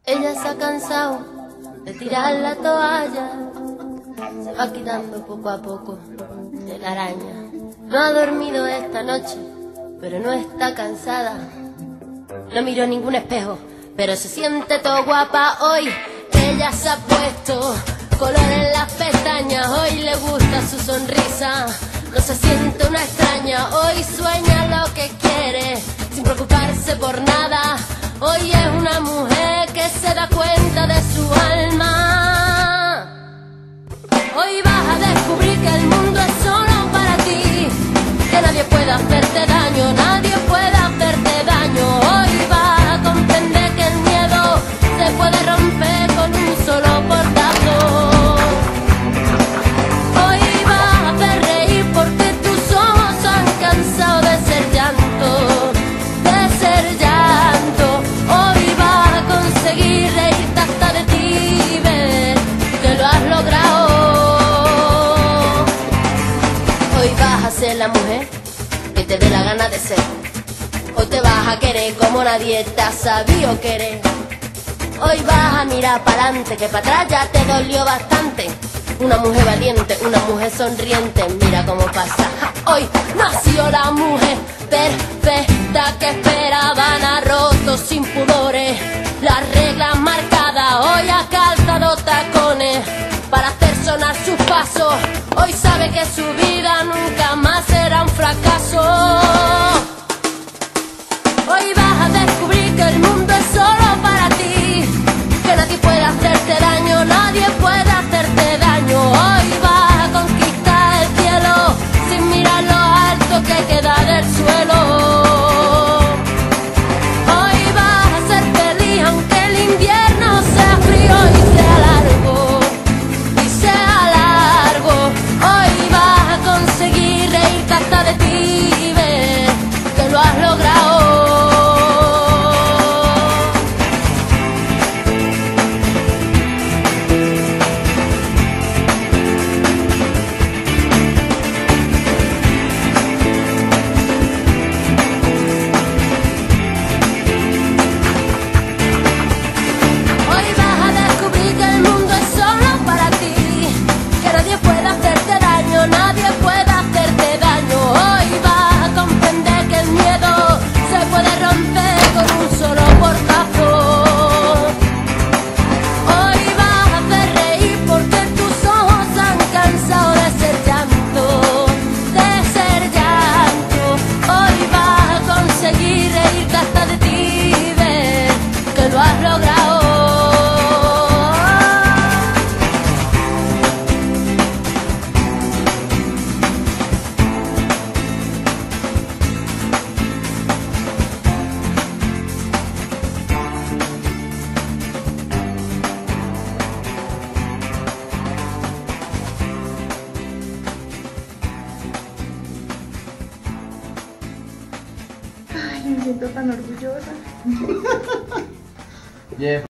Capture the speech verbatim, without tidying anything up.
Ella se ha cansado de tirar la toalla, se va quitando poco a poco de la araña. No ha dormido esta noche, pero no está cansada. No miró ningún espejo, pero se siente todo guapa hoy. Ella se ha puesto color en las pestañas, hoy le gusta su sonrisa. No se siente una extraña, hoy sueña lo que quiere, sin preocuparse por nada. Hoy es una mujer que se da cuenta de su alma. Hoy vas a descubrir que el mundo es solo para ti, que nadie puede hacerte daño, nadie puede hacerte daño. Hoy vas a comprender que el miedo se puede romper con un solo portazo. Hoy vas a hacer reír porque tus ojos han cansado de ser llanto, de ser llanto. Hoy vas a conseguir reírte hasta de ti y ver que lo has logrado. Hoy vas a ser la mujer que te dé la gana de ser. Hoy te vas a querer como nadie te ha sabido querer. Hoy vas a mirar para adelante, que para atrás ya te dolió bastante. Una mujer valiente, una mujer sonriente, mira cómo pasa. Hoy nació la mujer perfecta que esperaban, ha roto sin pudores las reglas marcadas. Hoy ha calzado tacones para hacer sonar sus pasos. Hoy sabe que su vida nunca más será un fracaso. Hoy vas a descubrir que el mundo es solo para ti, que nadie puede hacerte daño, nadie puede hacerte daño. Hoy vas a conquistar el cielo sin mirar lo alto que queda del suelo. Hoy vas a ser feliz aunque el invierno sea frío y sea largo, y sea largo. Hoy vas a conseguir reírte hasta de ti y ver que lo has logrado. Nadie puede hacerte daño. Hoy vas a comprender que el miedo se puede romper con un solo portazo. Hoy vas a hacer reír porque tus ojos han cansado de ser llanto, de ser llanto. Hoy vas a conseguir reírte hasta de ti y ver que lo has logrado. Me siento tan orgullosa. Yeah.